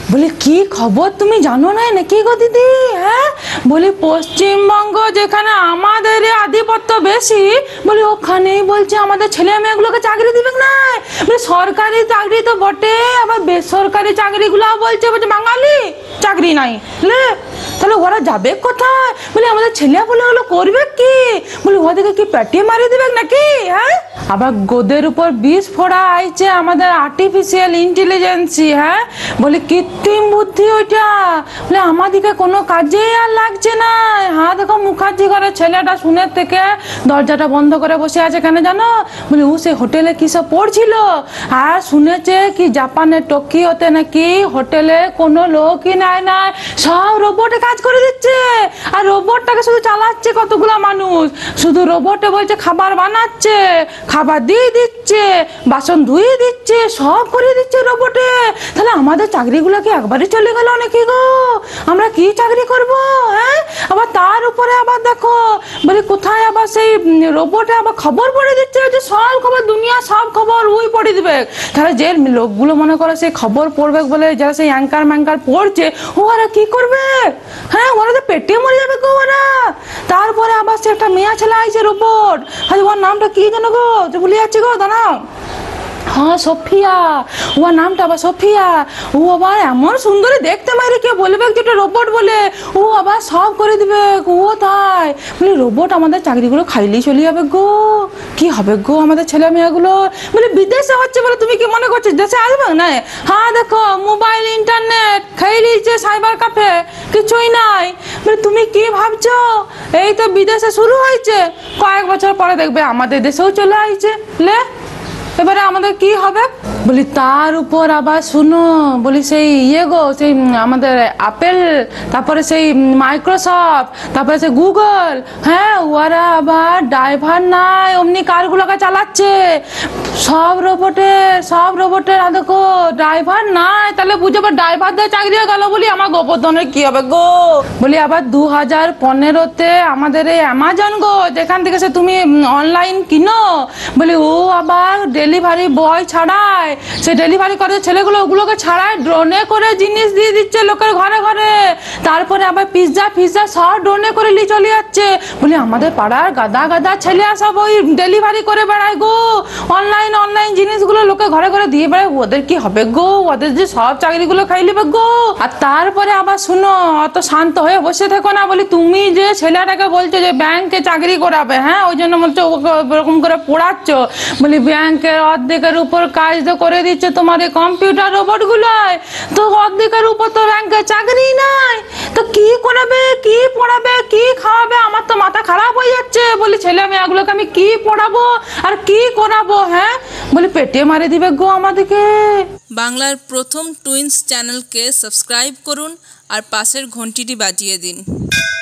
বলি কি খবর তুমি জানো না নাকি গো দিদি? হ্যাঁ বলি পশ্চিমবঙ্গ যেখানে আমাদের আধিপত্য বেশি, বলি ওখানেই বলছে আমাদের ছেলে মেয়েগুলোকে চাকরি দিবে না। বলি সরকারি চাকরি তো বটে, আবার বেসরকারি চাকরিগুলো বলছে বাঙালি চাকরি নাই। তাহলে ওরা যাবে কোথায়? বলি আমাদের ছেলে বলে হলো করবে কি? বলি ওদেরকে কি পেটে মারি দিবে নাকি? হ্যাঁ আবার গোদের উপর বিষ ফোড়া আইছে আমাদের আর্টিফিশিয়াল ইন্টেলিজেন্সি। হ্যাঁ বলি কৃত্রিম বুদ্ধি ওইটা, বলে আমাদিকে কোনো কাজে আর লাগছে না। হ্যাঁ দেখো মুখার্জি ঘরের ছেলেটা শুনে থেকে দরজাটা বন্ধ করে বসে আছে কেন জানো? বলি ও সে হোটেলে কি সব পড়ছিল, আর শুনেছে কি জাপানের টোকিওতে নাকি হোটেলে কোনো লোকই নাই নাই, সব রোবটে কাজ করে দিচ্ছে। আর রোবটটাকে শুধু চালাচ্ছে কতগুলো মানুষ, শুধু রোবটে বলছে খাবার বানাচ্ছে, খাবার দিয়ে দিচ্ছে, বাসন ধুয়ে দিচ্ছে, সব করে দিচ্ছে রোবটে। তাহলে আমাদের চাকরিগুলো কি একবারে চলে গেল নাকি গো? আমরা কি চাকরি করব? হ্যাঁ আবার তার উপরে আবার দেখো বলি কোথায় আবার সেই রোবটে আবার খবর পড়ে দিচ্ছে, যে সব খবর দুনিয়া সব খবর ওই পড়ে দিবে। তাহলে যে লোকগুলো মনে করে সেই খবর পড়বে বলে যারা সেই অ্যাঙ্কার ম্যাঙ্কার পড়ছে, ওরা কি করবে? হ্যাঁ ওরা তো পেটে মরে যাবে গো ওরা। তারপরে আবার সে একটা মেয়া ছেলে আইছে রোবট, আজ ওর নামটা কি জানো গো? ভুলে যাচ্ছি গো, দাঁড়াও। হ্যাঁ সোফিয়া, ওর নামটা আবার সোফিয়া। ও আবার এমন সুন্দরী দেখতে, মাইরে কে বলবে যেটা রোবট বলে, ও আবার সব করে দিবে ও। তাই বলি রোবট আমাদের চাকরিগুলো খাইলেই চলে যাবে গো। কি হবে গো আমাদের ছেলে মেয়েগুলো? বলে বিদেশে হচ্ছে বলে তুমি কি মনে করছো দেশে আসবে না? হ্যাঁ দেখো মোবাইল ইন্টারনেট খাই নিয়েছে, সাইবার ক্যাফে কিছুই নাই। বলে তুমি কি ভাবছো এই তো বিদেশে শুরু হয়েছে, কয়েক বছর পরে দেখবে আমাদের দেশেও চলে আসছে। এবারে আমাদের কি হবে? বলি তার উপর আবার শুনো, বলি সেই গো সেই আমাদের আপেল, তারপরে সেই মাইক্রোসফট, তারপরে সেই গুগল, হ্যাঁ ওরা আবার ড্রাইভার নাই অমনি কারগুলোকে চালাচ্ছে। সব রোবটের দেখো ড্রাইভার নাই, তাহলে বুঝে ড্রাইভারদের চাকরি গেল। বলি আমার গোবর্ধনের কি হবে গো? বলি আবার 2015-তে আমাদের এই অ্যামাজন গো, যেখান থেকে সে তুমি অনলাইন কিনো, বলি ও আবার ডেলিভারি বয় ছাড়ায়, সে ডেলিভারি করে ছেলেগুলো ওগুলোকে ছাড়ায় ড্রোনে করে জিনিস দিয়ে দিচ্ছে লোকের ঘরে ঘরে। তারপরে আবার পিৎজা সব ড্রোনে করে নিয়ে চলে যাচ্ছে। বলি আমাদের পাড়ার গাদা ছেলে সব ওই ডেলিভারি করে বেড়ায় গো, অনলাইন জিনিসগুলো লোকে ঘরে ঘরে দিয়ে বেড়ায়। ওদের কি হবে গো? ওদের যে সব চাকরিগুলো খাই নেবে গো। আর তারপরে আবার শুনো, অত শান্ত হয়ে বসে থেকো না। বলি তুমি যে ছেলেটাকে বলছো যে ব্যাংকে চাকরি করাবে, হ্যাঁ ওই জন্য বলছো ওরকম করে পড়াচ্ছ, বলি ব্যাংকের অর্ধেকের উপর কাজ তো করে দিচ্ছে তোমার এই কম্পিউটার রোবট গুলোয়, তো অর্ধেকের উপর তো ব্যাংকে চাকরি নাই। তো কি করাবে, কি পড়াবে, কি খাওয়াবে? আমার তো মাথা খারাপ হয়ে যাচ্ছে। বলি ছেলে মেয়েগুলোকে আমি কি পড়াবো আর কি করাবো? হ্যাঁ বলি পেটে মারে দিবে গো আমাদেরকে। বাংলার প্রথম টুইন্স চ্যানেলকে সাবস্ক্রাইব করুন আর পাশের ঘন্টিটি বাজিয়ে দিন।